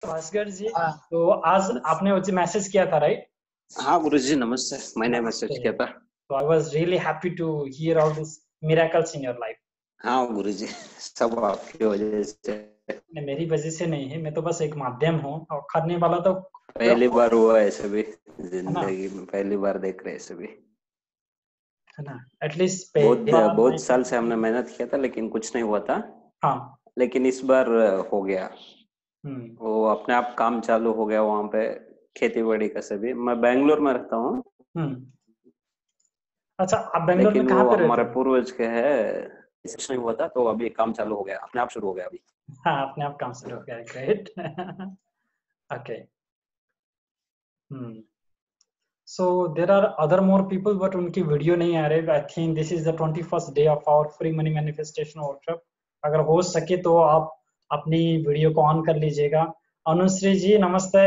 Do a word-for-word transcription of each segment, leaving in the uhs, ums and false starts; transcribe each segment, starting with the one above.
भास्कर जी, हाँ तो आज आपने मुझे मैसेज किया था, राइट? हाँ गुरुजी नमस्ते, मैंने मैसेज नमस्ते। किया था। So I was really happy to hear all these miracles in your life. हाँ गुरुजी, सब आपकी वजह से। नहीं, मेरी वजह से नहीं है, मैं तो बस एक माध्यम हूँ और करने वाला तो पहली बार हुआ ऐसे भी है ना, जिंदगी में, पहली बार देख रहे ऐसे भी, है ना। एटलीस्ट बहुत पहली बार बहुत मैं साल से हमने मेहनत किया था लेकिन कुछ नहीं हुआ था। हाँ लेकिन इस बार हो गया, हम्म वो अपने आप काम चालू हो गया वहाँ पे, खेती बाड़ी का सभी। मैं बेंगलोर में रहता हूँ, हम्म अच्छा, आप बेंगलोर में लेकिन कहाँ वो पे रहते हमारे हो? पूर्वज के है, कुछ नहीं हुआ था तो अभी काम चालू हो गया, अपने आप शुरू हो गया अभी। हाँ, अपने आप काम शुरू हो गया, great. Okay, hmm so there are other more people but उनकी वीडियो नहीं आ रही। I think this is the twenty-first day of our free money manifestation workshop. अगर हो सके तो आप अपनी वीडियो को ऑन कर लीजिएगा। अनुश्री जी नमस्ते,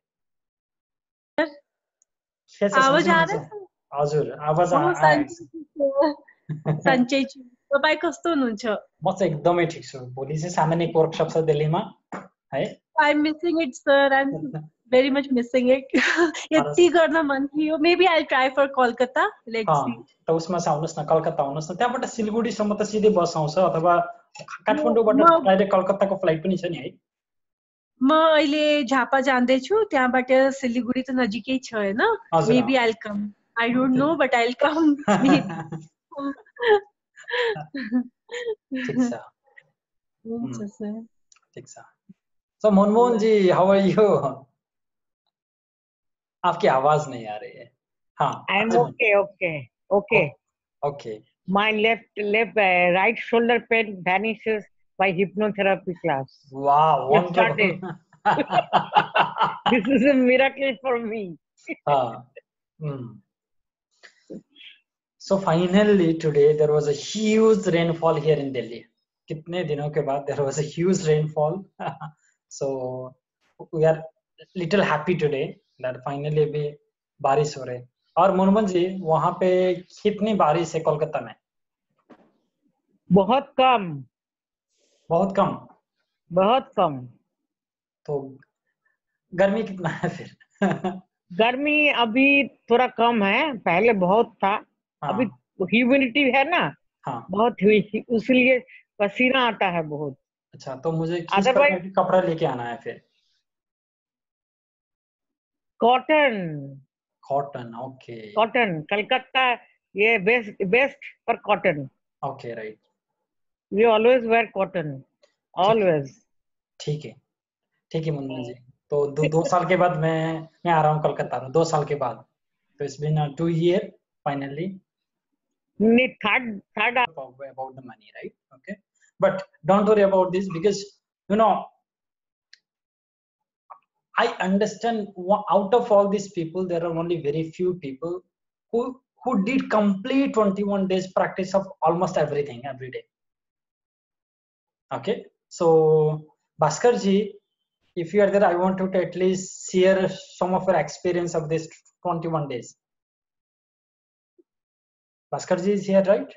कैसे आवाज आ सम्झिनुहुन्छ? रहा है? हजुर, आवाज हो आएको छ। सञ्चय छु। तपाईँ कस्तो हुनुहुन्छ? म चाहिँ एकदमै ठिक छु। भोलि चाहिँ सामान्य वर्कसप छ दिल्लीमा है। I'm missing it, sir. I'm very much missing it. यति गर्न मन थियो। Maybe I'll try for Kolkata. Let's see. त उसमा चाहिँ आउनुहोस् न, कलकत्ता आउनुहोस् न। त्यहाँबाट सिलगढीसम्म त सिधै बस आउँछ अथवा काठमाडौँबाट डाइरेक्ट कलकत्ताको फ्लाइट पनि छ नि है। म अहिले झापा जाँदैछु, त्यहाँबाट सिलगढी त नजिकै छ हैन? Maybe I'll come. I don't know, but I'll come. ठीक छ, हुन्छ सर। ठीक छ। So Manmohan ji, how are you? आपकी आवाज नहीं आ रही है। हाँ, I'm okay, okay, okay. Okay. My left, left, uh, right shoulder pain vanishes by hypnotherapy class. Wow, Just wonderful. started. This is a miracle for me. हाँ, hmm. So finally today there was a huge rainfall here in Delhi. कितने दिनों के बाद there was a huge rainfall. So we are little happy today that finally अभी बारिश हो रही। और मनमोहन जी, वहाँ पे कितनी बारिश है कोलकाता में? बहुत कम। बहुत कम। बहुत कम। तो गर्मी कितना है फिर? गर्मी अभी थोड़ा कम है, पहले बहुत था। हाँ, अभी ह्यूमिडिटी है ना, हाँ, बहुत हुई, इसलिए पसीना आता है बहुत। अच्छा, तो मुझे किस प्रकार की कपड़ा लेके आना है फिर? Cotton. Cotton, okay. Cotton, Calcutta ये best best for cotton. Okay, right. We always wear cotton, always. ठीक है, ठीक है मनमोहन जी। तो दो दो साल के बाद मैं मैं आ रहा हूँ कलकत्ता में, दो साल के बाद। तो it's been two year finally. Third, third. About the money, right? Okay, but don't worry about this because you know I understand out of all these people there are only very few people who who did complete twenty-one days practice of almost everything every day. Okay, so Bhaskar ji, if you are there, I want you to at least share some of your experience of this twenty-one days. Bhaskar ji is here, right?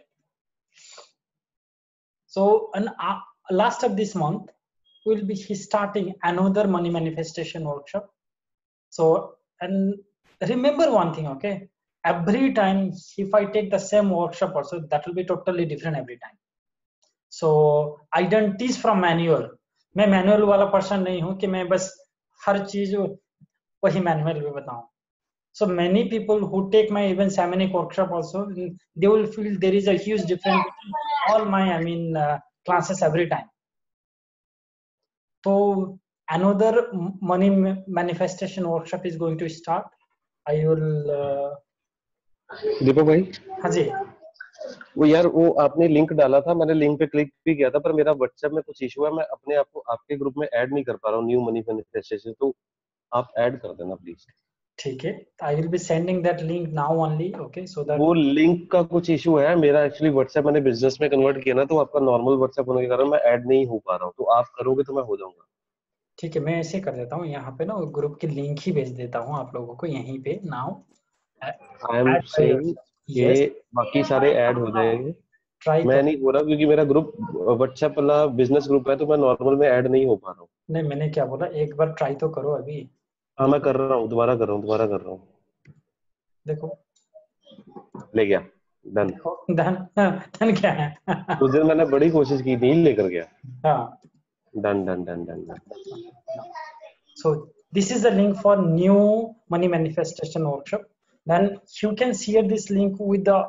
So and uh, last of this month we'll be starting another money manifestation workshop. So and remember one thing, okay, every time if I take the same workshop also, that will be totally different every time. So I don't teach from manual. मैं manual वाला person नहीं हूँ कि मैं बस हर चीज वही manual में बताऊं. So many people who take my even shamanic workshop also, they will feel there is a huge difference between all my I mean uh, classes every time. So another money manifestation workshop is going to start. I will uh... दीपक भाई, हाँ जी, वो यार वो आपने link डाला था, मैंने link पे क्लिक भी किया था, पर मेरा व्हाट्सएप में कुछ इशू है, मैं अपने आप को आपके ग्रुप में ऐड नहीं कर पा रहा हूँ न्यू मनी मैनिफेस्टेशन, तो आप ऐड कर देना प्लीज। ठीक है, I will be sending that link now only, okay, so that वो लिंक का कुछ इशू है, मेरा एक्चुअली व्हाट्सएप मैंने बिजनेस में कन्वर्ट किया ना, तो आपका नॉर्मल व्हाट्सएप होने के कारण मैं ऐड नहीं हो पा रहा हूँ, तो आप करोगे तो मैं हो जाऊंगा। ठीक है, मैं ऐसे कर देता हूँ, यहाँ पे ना ग्रुप की लिंक ही भेज देता हूँ आप लोगों को यहीं पे नाउ। आई एम सेइंग ये बाकी सारे ऐड हो जाएंगे। ट्राई मैं नहीं हो रहा क्योंकि मेरा ग्रुप व्हाट्सएप वाला बिजनेस ग्रुप है, तो मैं नॉर्मल में ऐड नहीं हो पा रहा हूँ। नहीं, मैंने क्या बोला, एक बार ट्राई तो करो अभी। हाँ मैं कर रहा हूँ, दोबारा कर रहा हूँ, दोबारा कर रहा हूँ। देखो ले गया, डन। देखो धन धन क्या है। उस दिन मैंने बड़ी कोशिश की थी, लेकर गया। हाँ, done done done done done. so this is the link for new money manifestation workshop. Then you can share this link with the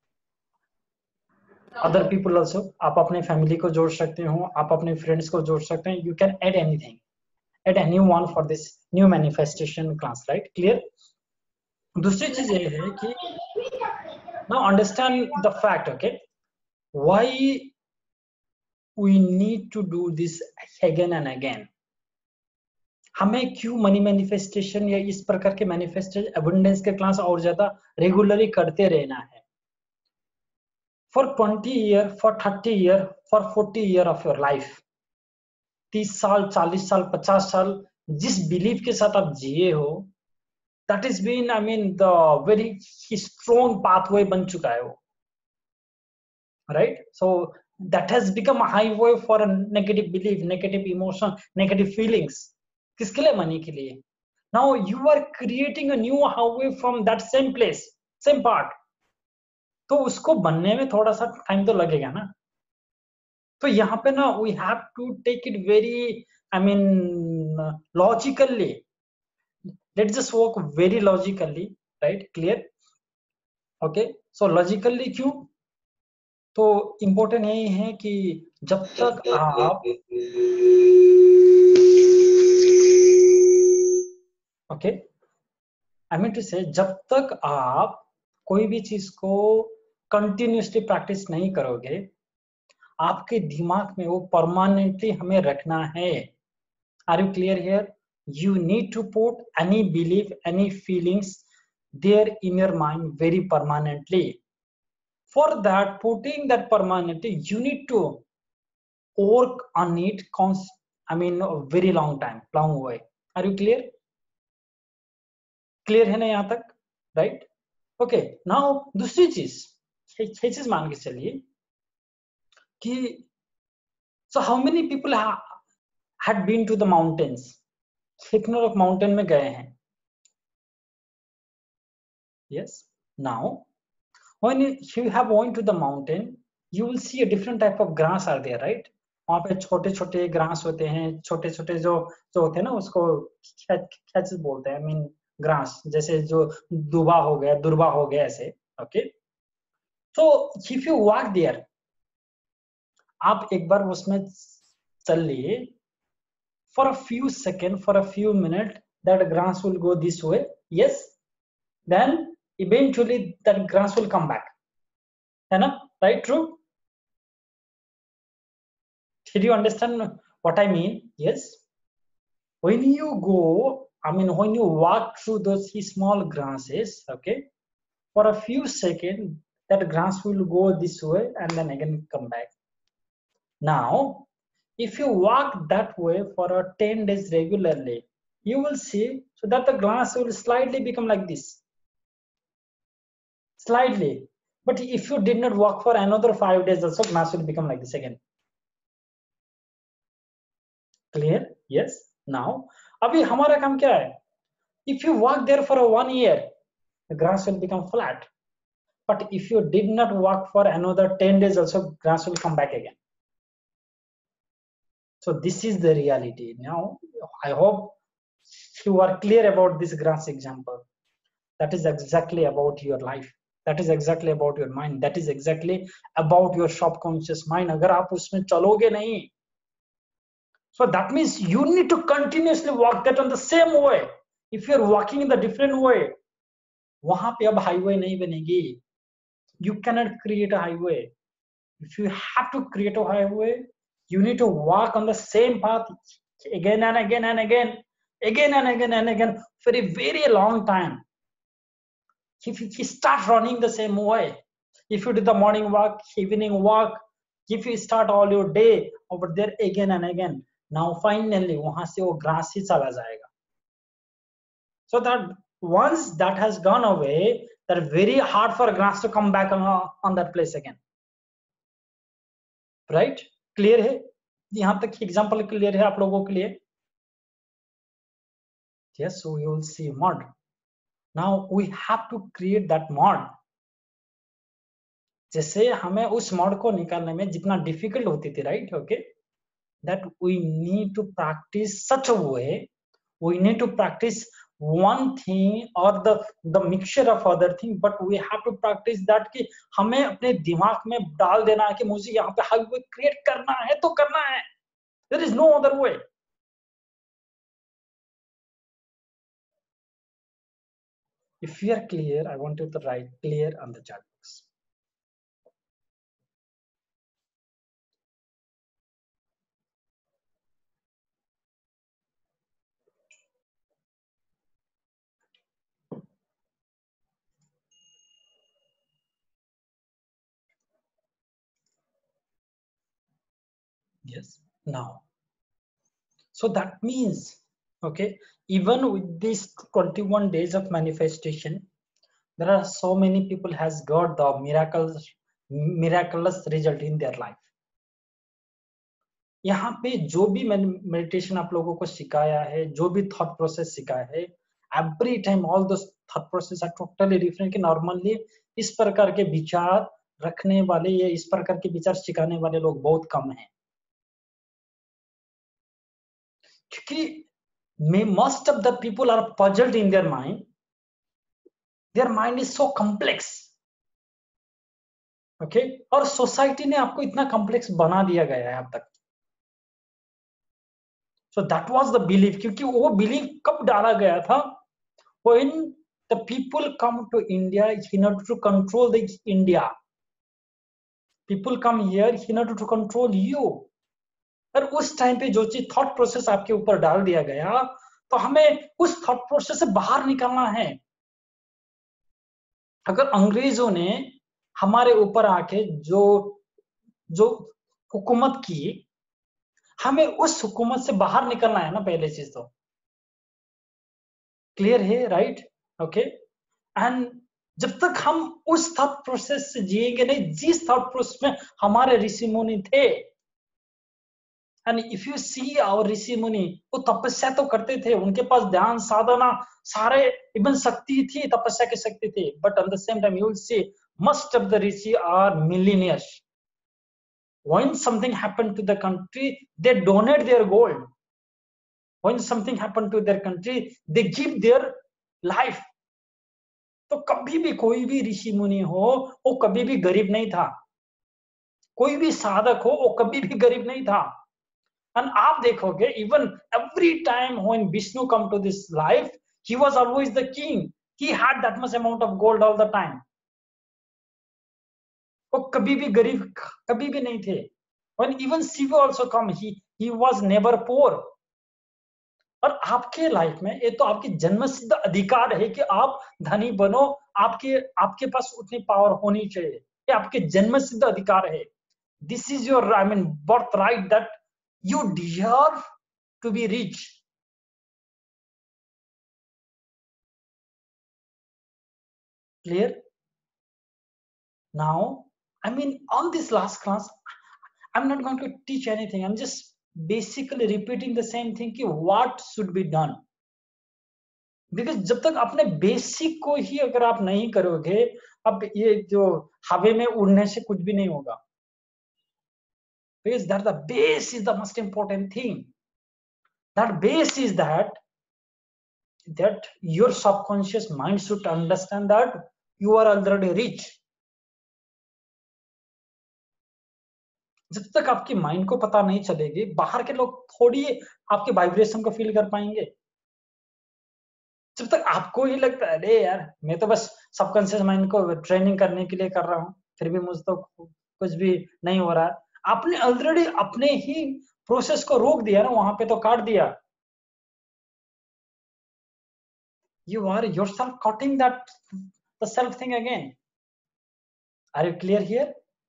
other people also. आप अपने फैमिली को जोड़ सकते हो, आप अपने फ्रेंड्स को जोड़ सकते हैं. You can add anything, add anyone for this new manifestation class, right? Clear? दूसरी चीज ये है कि now understand the fact, okay? Why we need to do this again and again? हमें क्यों मनी मैनिफेस्टेशन या इस प्रकार के मैनिफेस्टेशन अबंडेंस के क्लास और ज्यादा रेगुलरली करते रहना है? For twenty year, for thirty year, for forty year of your life, तीस साल, चालीस साल, पचास साल जिस बिलीफ के साथ आप जिए हो, that is been I mean the very strong pathway बन चुका है वो, right? So that has become a highway for a negative belief, negative emotion, negative feelings. किसके लिए? मनी के लिए. Now you are creating a new highway from that same place, same part. तो उसको बनने में थोड़ा सा टाइम तो लगेगा ना. तो यहाँ पे ना we have to take it very I mean logically. Let's just work very logically, right? Clear? Okay. So logically क्यों? तो इम्पोर्टेंट यही है कि जब तक आप ओके आई मीन टू से जब तक आप कोई भी चीज को कंटिन्यूसली प्रैक्टिस नहीं करोगे, आपके दिमाग में वो परमानेंटली हमें रखना है. Are you clear here? You need to put any belief, any feelings there in your mind very permanently. For that, putting that permanently, you need to work on it I mean very long time, long way. Are you clear? Clear है ना यहाँ तक? Right? Okay. Now दूसरी चीज, ये चीज मान के चलिए कि so how many people had been to the mountains? कितने लोग माउंटेन में गए हैं? Yes. Now when you have gone to the mountain, you will see a different type of grass are there, right? वहां पे छोटे छोटे ग्रास होते हैं, छोटे छोटे जो जो होते हैं ना, उसको क्या चीज बोलते हैं? आई मीन ग्रास, जैसे जो दुबा हो गया, दुर्बा हो गया, ऐसे. ओके. तो इफ यू वॉक देयर, आप एक बार उसमें चल लिए for a few second, for a few minute, that grass will go this way. Yes. Then eventually that grass will come back, है ना? Right? True? Did you understand what I mean? Yes. When you go, I mean, when you walk through those small grasses, okay, for a few seconds, that grass will go this way and then again come back. Now, if you walk that way for a ten days regularly, you will see so that the grass will slightly become like this. Slightly. But if you did not walk for another five days, also grass will become like this again. Clear? Yes. Now, अभी हमारा काम क्या है? If you walk there for a one year, the grass will become flat. But if you did not walk for another ten days, also grass will come back again. So this is the reality. Now, I hope you are clear about this grass example. That is exactly about your life. That is exactly about your mind. That is exactly about your subconscious mind. अगर आप उसमें चलोगे नहीं, so that means you need to continuously walk that on the same way. If you're walking in the different way, वहां पे अब highway नहीं बनेगी. You cannot create a highway. If you have to create a highway, you need to walk on the same path again and again and again, again and again and again for a very long time. If you start running the same way, if you do the morning walk, evening walk, if you start all your day over there again and again, now finally वहां से वो grass ही चला जाएगा. So that once that has gone away, that very hard for grass to come back on, on that place again. Right? Clear है? यहाँ तक example clear है आप लोगों के लिए? Yes, so you will see mod. Now we have to create that mod. जैसे हमें उस mod को निकालने में जितना difficult होती थी, right? Okay, that we need to practice such a way. We need to practice one thing or the the mixture of other thing, but we have to practice that कि हमें अपने दिमाग में डाल देना है कि मुझे यहाँ पे हाईवे क्रिएट करना है तो करना है. There is no other way. If you are clear, I want you to write clear on the chat box. Yes, now. So that means, okay, even with these twenty-one days of manifestation, there are so many people has got the miracles, miraculous result in their life. यहाँ पे जो भी meditation आप लोगों को सिखाया है, जो भी थॉट प्रोसेस सिखाया है, every time all those thought process are totally different. कि नॉर्मली इस प्रकार के विचार रखने वाले या इस प्रकार के विचार सिखाने वाले लोग बहुत कम हैं. क्योंकि most of the people are puzzled in their mind. Their mind is so complex. Okay, और सोसाइटी ने आपको इतना कॉम्प्लेक्स बना दिया गया है अब तक. So that was the belief. क्योंकि वो belief कब डाला गया था? When the people come to India in order to control the India. People come here in order to control you. और उस टाइम पे जो चीज थॉट प्रोसेस आपके ऊपर डाल दिया गया, तो हमें उस थॉट प्रोसेस से बाहर निकलना है. अगर अंग्रेजों ने हमारे ऊपर आके जो जो हुकूमत की, हमें उस हुकूमत से बाहर निकलना है ना पहले चीज तो. क्लियर है? राइट? ओके. एंड जब तक हम उस थॉट प्रोसेस से जिएंगे नहीं जिस थॉट प्रोसेस में हमारे ऋषि मुनि थे. And if you see our ऋषि मुनि, वो तपस्या तो करते थे, उनके पास ध्यान साधना सारे इवन शक्ति थी, तपस्या की शक्ति थी. But at the same time you will see most of the rishi are millionaires. When something happened to the country, they donate their gold. When something happened to their country, they give their life. तो कभी भी कोई भी ऋषि मुनि हो, वो कभी भी गरीब नहीं था. कोई भी साधक हो, वो कभी भी गरीब नहीं था. And आप देखोगे, even every time when Vishnu come to this life, he was always the king. He had that much amount of gold all the time. वो कभी भी गरीब कभी भी नहीं थे. When even Shiva also come, he he was never poor. और आपके लाइफ में ये तो आपकी जन्मसिद्ध अधिकार है कि आप धनी बनो. आपके आपके पास उतनी पावर होनी चाहिए. ये आपके जन्मसिद्ध अधिकार है. This is your, I mean, birthright that you deserve to be rich. Clear? Now, I mean, on this last class, I'm not going to teach anything. I'm just basically repeating the same thing कि what should be done. Because जब तक अपने basic को ही अगर आप नहीं करोगे, अब ये जो हवा में उड़ने से कुछ भी नहीं होगा. Because that the base is the most important thing. That base is that that your subconscious mind should understand that you are already rich. जब तक आपकी माइंड को पता नहीं चलेगी, बाहर के लोग थोड़ी आपके वाइब्रेशन को फील कर पाएंगे. जब तक आपको ही लगता है अरे यार मैं तो बस सबकॉन्शियस माइंड को ट्रेनिंग करने के लिए कर रहा हूँ, फिर भी मुझे तो कुछ भी नहीं हो रहा है. आपने ऑलरेडी अपने ही प्रोसेस को रोक दिया ना, वहां पे तो काट दिया. You are yourself cutting that the self thing again. Are you clear here?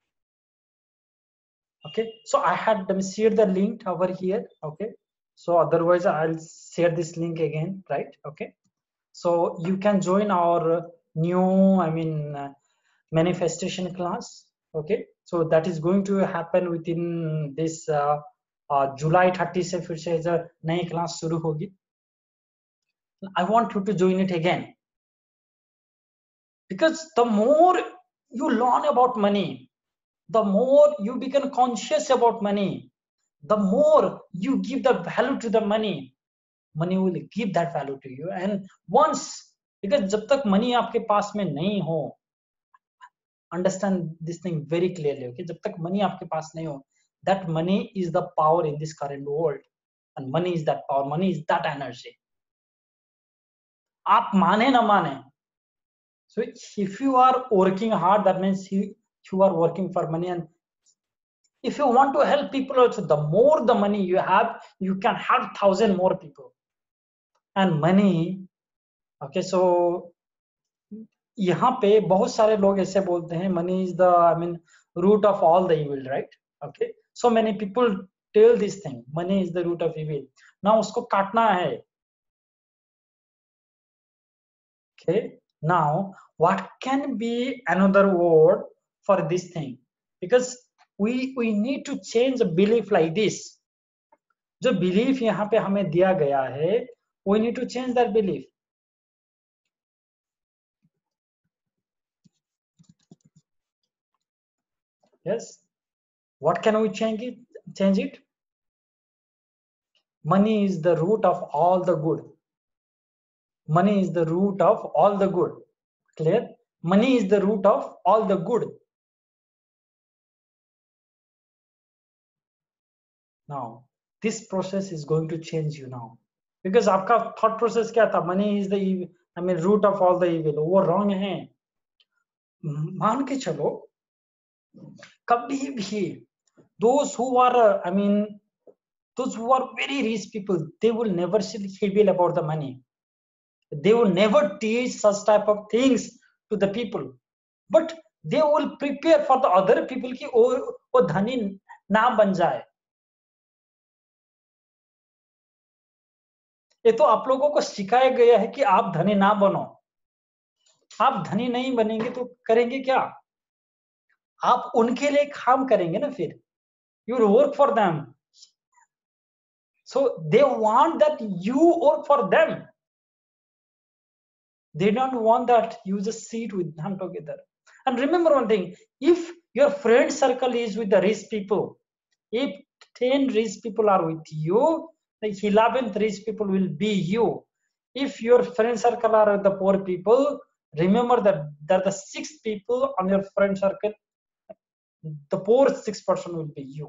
Okay, so I had them share the link over here. Okay, so otherwise I'll share this link again, right? Okay, so you can join our new, I mean, uh, manifestation class. Okay, so that is going to happen within this uh, uh, July thirty से फिर से जो नई class शुरू होगी. I want you to join it again, because the more you learn about money, the more you become conscious about money, the more you give the value to the money, money will give that value to you. And once, because जब तक money आपके पास में नहीं हो, understand this thing very clearly, okay, जब तक money आपके पास नहीं हो, that money is the power in this current world, and money is that power, money is that energy. आप माने ना माने, so if you are working hard, that means you, you are working for money. And if you want to help people also, the more the money you have, you can help thousand more people. And money, okay, so यहाँ पे बहुत सारे लोग ऐसे बोलते हैं money is the, I mean, root of all the evil, right? Okay, so many people tell this thing, money is the root of evil. Now उसको काटना है. Okay, now what can be another word for this thing? Because we we need to change a belief like this. जो belief यहाँ पे हमें दिया गया है, we need to change that belief. Yes, what can we change it? Change it. Money is the root of all the good. Money is the root of all the good. Clear? Money is the root of all the good. Now, this process is going to change you now. Because आपका thought process क्या था? Money is the evil, I mean, root of all the evil. वो wrong है. मान के चलो, कभी भी those who are, I mean, those who are very rich people, they will never say evil about the money. They will never teach such type of things to the people. But they will prepare for the other people कि वो वो धनी ना बन जाए. ये तो आप लोगों को सिखाया गया है कि आप धनी ना बनो. आप धनी नहीं बनेंगे तो करेंगे क्या? आप उनके लिए काम करेंगे ना फिर. You will work for them. So they want that you work for them. They don't want that you just sit with them together. And remember one thing, if your friend circle is with the rich people, if ten rich people are with you, the eleventh rich people will be you. If your friend circle are the poor people, remember that there are the six people on your friend circle, the poor six person will be you.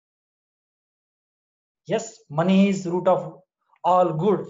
Yes, money is root of all good.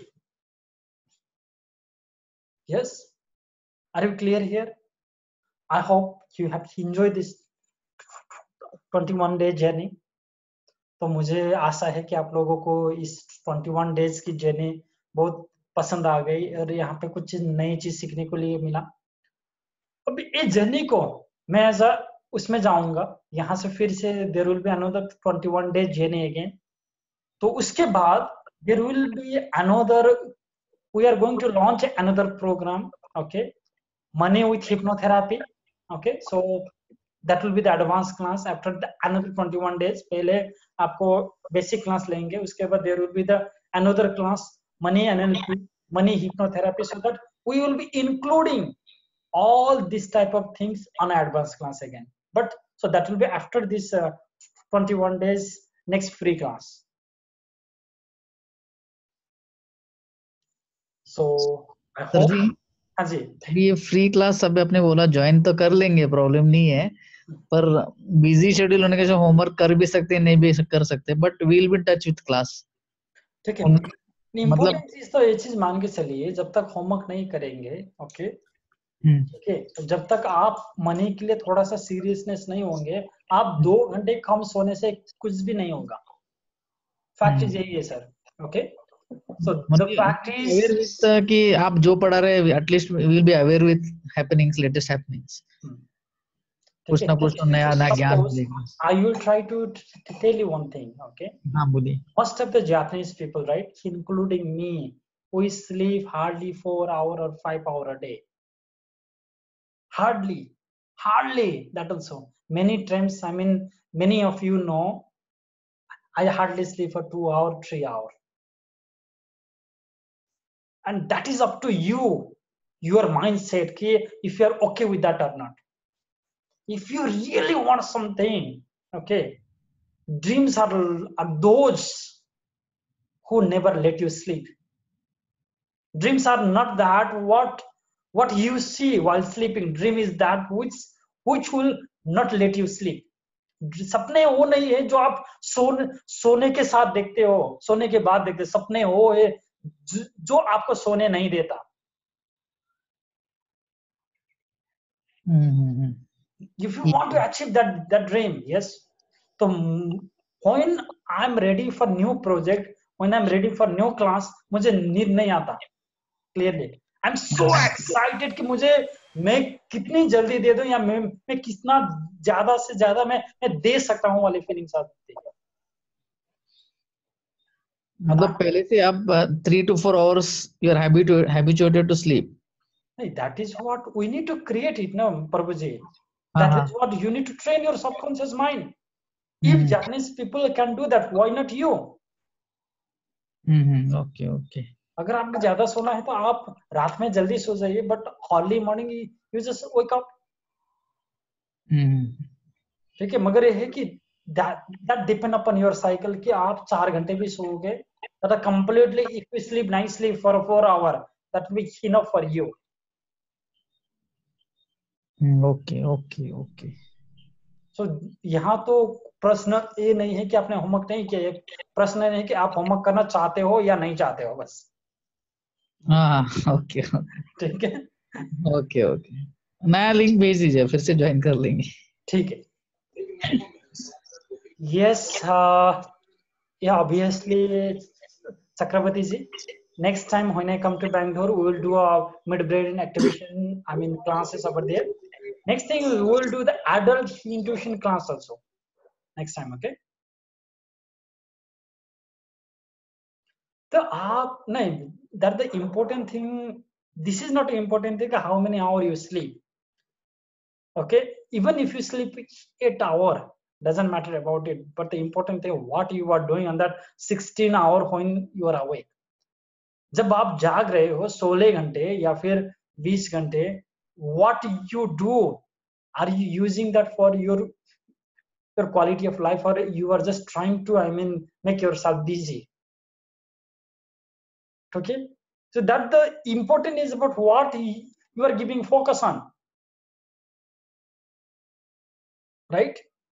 Yes, are you clear here? I hope you have enjoyed this twenty-one day journey. तो मुझे आशा है कि आप लोगों को इस twenty-one days की journey बहुत पसंद आ गई और यहाँ पे कुछ नई चीज सीखने को लिए मिला. अभी इस जर्नी को मैं ऐसा उसमें जाऊंगा, यहाँ से फिर से there will be another twenty-one day journey again. तो उसके बाद there will be another, we are going to launch another program, okay, money with hypnotherapy. Okay, so that will be the advanced class after the another twenty-one days. पहले आपको basic class लेंगे, उसके बाद there will be the another class money and then money hypnotherapy, so that we will be including all this type of things on advanced class again. But so that will be after this uh, twenty-one days next free class. So I hope. हाँ जी, ये free class सब अपने बोला join तो कर लेंगे, problem नहीं है, पर बिजी शेड्यूल होने के जो होमवर्क कर भी सकते हैं, नहीं भी कर सकते, but we'll be touch with class. ठीक है. इम्पोर्टेंट चीज तो ये चीज मान के चलिए, जब तक होमवर्क नहीं करेंगे, ओके, ठीक है, तो जब तक आप मनी के लिए थोड़ा सा सीरियसनेस नहीं होंगे, आप दो घंटे कम सोने से कुछ भी नहीं होगा. फैक्ट इज यही है sir. Okay, so the fact is aware with कि आप जो पढ़ा रहे, at least we will be aware with happenings, latest happenings. कुछ ना कुछ तो नया नया ज्ञान मिलेगा. I will try to tell you one thing, okay? हाँ बोलिए. Most of the Japanese people, right, including me, we sleep hardly four hour or five hour a day. Hardly, hardly that also. many times, I mean, many of you know, I hardly sleep for two hours, three hours. And that is up to you, your mindset, okay, if you're okay with that or not. If you really want something, okay, dreams are, are those who never let you sleep. Dreams are not that what what you see while sleeping. Dream is that which which will not let you sleep. सपने वो नहीं है जो आप सोने सोने के साथ देखते हो, सोने के बाद देखते। सपने वो है जो आपको सोने नहीं देता। Mm-hmm. If you want to achieve that that dream, yes. So when I'm ready for new project, when I'm ready for new class, मुझे नींद नहीं आता। Clearly, I'm so excited कि मुझे मैं कितनी जल्दी दे दूं या मैं मैं कितना ज्यादा से ज्यादा मैं मैं दे सकता हूं वाली फीलिंग्स आती है। मतलब पहले से आप three to four hours you are habituated habituated to sleep. That is what we need to create it, no, Prabhuji. That uh-huh. is what you need to train your subconscious mind. Mm-hmm. If Japanese people can do that, why not you? Mm-hmm. Okay, okay. अगर आपको ज्यादा सोना है तो आप रात में जल्दी सो जाइए, but early morning you just wake up. ठीक है, मगर ये है कि that depend upon your cycle कि आप चार घंटे भी सोओगे, that completely if you sleep night sleep for four hour that will be enough for you. Okay okay okay. So यहाँ तो प्रश्न ये नहीं है कि आपने होमवर्क नहीं किया, प्रश्न नहीं है कि आप होमवर्क करना चाहते हो या नहीं चाहते हो, बस। हाँ ओके ठीक है, ओके ओके। नया लिंक भेज दीजिए, फिर से ज्वाइन कर लेंगे। ठीक है। यस, या obviously Chakraborty ji, next time when I come to Bangalore, we will do a mid-brain activation, I mean classes over there. Next thing we will do the adult intuition class also next time, okay? So आप नहीं, that the important thing, this is not the important thing how many hours you sleep, okay? Even if you sleep eight hours, doesn't matter about it, but the important thing what you are doing on that sixteen hour when you are awake. जब आप जाग रहे हो सोलह घंटे या फिर बीस घंटे, what you do, are you using that for your your quality of life, or you are just trying to, I mean, make yourself busy? Okay, so that the important is about what you are giving focus on, right?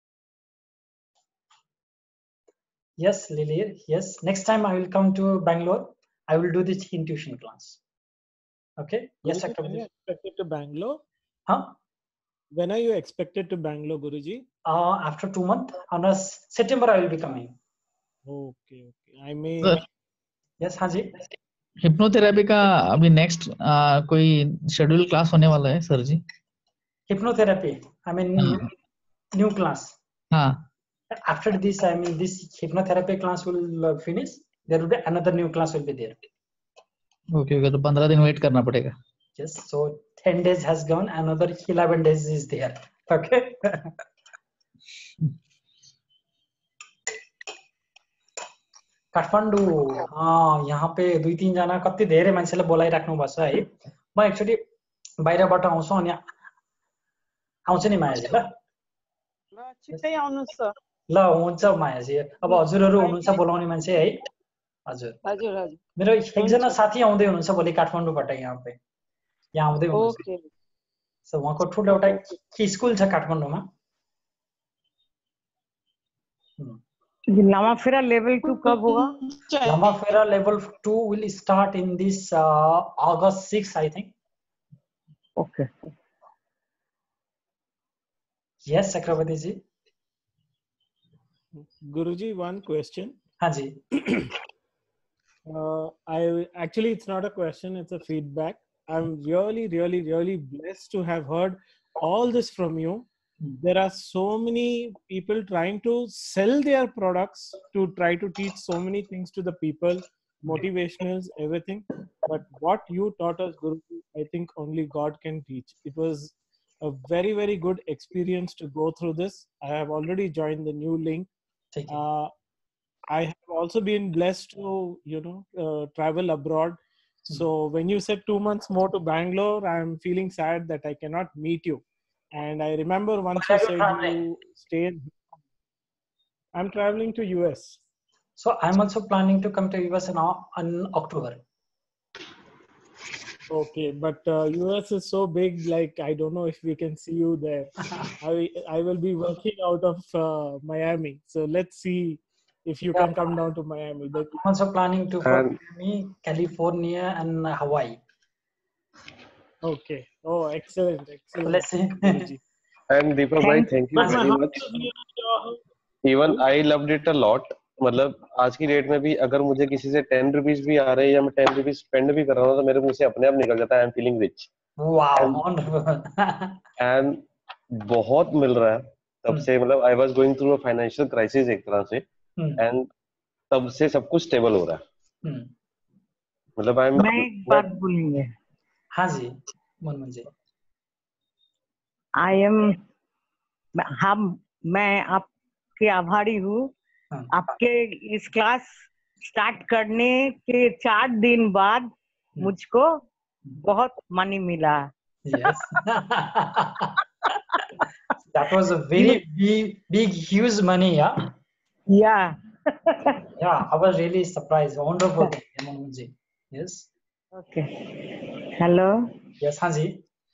Yes, Lily, yes, next time I will come to Bangalore, I will do this intuition class. Okay. Yes, Guruji, when are you expected to Bangalore? Huh? When are you expected to Bangalore, Guruji? Uh, after two months, on a September I will be coming. Okay, okay. I may. Sir, yes, हाँ जी. Hypnotherapy का अभी next कोई schedule class होने वाला है sir ji? Hypnotherapy, I mean new class. हाँ. After this, I mean this hypnotherapy class will uh, finish. There will be another new class will be there. Okay, okay, तो पंद्रह दिन वेट करना पड़ेगा. Yes, so ten days has gone, another eleven days is there. Okay. Kathmandu हाँ यहाँ पे दुई तीन जना कति धेरै मान्छेले बोलाइराख्नु भएको छ है। म एक्चुअली बाहिरबाट आउँछु अनि आउँछु नि मायाजी। ल ल छिट्टै आउनुस् त। ल हुन्छ मायाजी, अब हजुरहरू हुनुहुन्छ बोलाउने मान्छे है। हजुर हजुर हजुर मेरो एकजना साथी आउँदै हुनुहुन्छ भोलि काठमाडौँबाट यहाँ पे यहाँ आउँदै हुनुहुन्छ। ओके सो उहाँको ठुलो एउटा स्कुल छ काठमाडौँमा। लामाफेरा लेवल टू कब होगा? Lamafera level two will start in this August six I think. Okay yes Chakraborty ji. Guruji, one question. हाँ जी। Uh, I actually it's not a question, it's a feedback. I'm really, really, really blessed to have heard all this from you. There are so many people trying to sell their products to try to teach so many things to the people, motivationals, everything. But what you taught us, Guru, I think only God can teach. It was a very very good experience to go through this. I have already joined the new link. Uh, I have also been blessed to, you know, uh, travel abroad. So when you said two months more to Bangalore, I'm feeling sad that I cannot meet you. And I remember once you said you stayed. I'm traveling to U S. So I'm also planning to come to U S in, in October. Okay, but uh, U S is so big, like I don't know if we can see you there. I I will be working out of uh, Miami, so let's see if you yeah. can come down to Miami. But I'm also planning to for Miami, California, and Hawaii. Okay. Oh, excellent, excellent. Let's see. And Deepak bhai, thank you very much. Even I loved it a lot. मतलब आज की date में भी अगर मुझे किसी से ten rupees भी आ रहे हैं या मैं टेन रुपीज स्पेंड भी कर रहा हूँ तो मेरे मुंह से अपने आप निकल जाता है I am feeling rich. And बहुत मिल रहा है तब से, मतलब I was going through a financial crisis एक तरह से, एंड तब से सब कुछ स्टेबल हो रहा है। मतलब आई एम मैं एक बात बोलेंगे। हाँ जी मनमोहन जी। आई एम हम मैं आपके आभारी हूँ। आपके इस क्लास स्टार्ट करने के चार दिन बाद मुझको बहुत मनी मिला। Yes. That was a very big, big, huge money, yeah. Yeah. Yeah, I was really surprised. Wonderful, Manmohan ji. Yes. Okay. Hello. Yes, हाँ जी.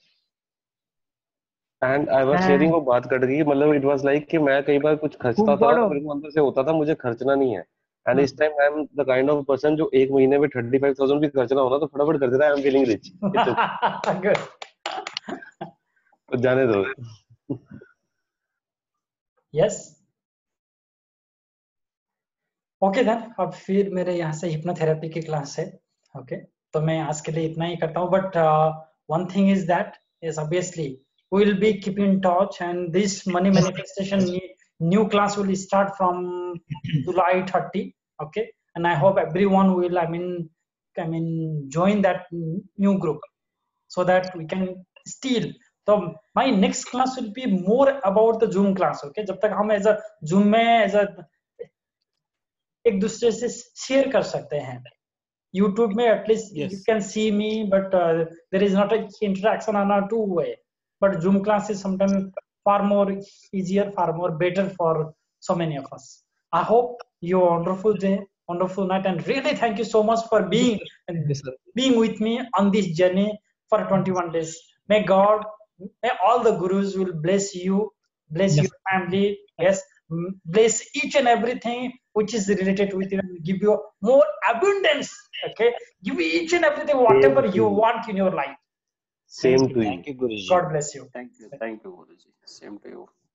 एंड आई वाज शेयरिंग वो बात कट गई, मतलब इट वाज लाइक कि मैं कई बार कुछ खर्चता था तो मेरे को अंदर से होता था मुझे खर्चना नहीं है, एंड इस time I am the kind of person जो एक महीने में थर्टी फाइव थाउजेंड भी खर्चना होना तो फटाफट कर देता है। I am feeling rich. तो जाने दो। यस ओके देन, अब फिर मेरे यहाँ से हिप्नोथेरेपी की क्लास है। Okay okay? तो मैं आज के लिए इतना ही करता हूँ, but one thing is that is obviously we will be keeping in touch, and this money manifestation new class will start from July thirtieth. Okay, and I hope everyone will I mean I mean join that new group so that we can still, so my next class will be more about the Zoom class. Okay, जब तक हम as a Zoom में as a एक दूसरे से share कर सकते हैं। YouTube में at least yes. you can see me, but uh, there is not a interaction on a two way. But Zoom class is sometimes far more easier, far more better for so many of us. I hope you have a wonderful day, wonderful night, and really thank you so much for being yes, being with me on this journey for twenty-one days. May God, may all the gurus will bless you, bless yes. your family, yes, bless each and everything which is related with you, and give you more abundance. Okay, give you each and everything whatever you want in your life. Same to you. Thank you, Guruji. God bless you. Thank you. Thank you, Guruji. Same to you.